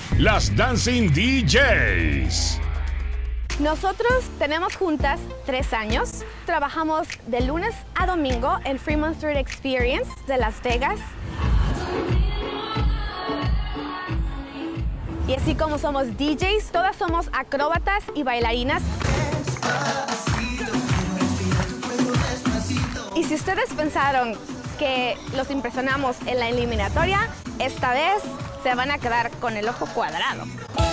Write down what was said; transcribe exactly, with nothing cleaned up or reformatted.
las Dancing D Js. Nosotros tenemos juntas tres años. Trabajamos de lunes a domingo en Fremont Street Experience de Las Vegas. Y así como somos D Js, todas somos acróbatas y bailarinas. Y si ustedes pensaron que los impresionamos en la eliminatoria, esta vez se van a quedar con el ojo cuadrado.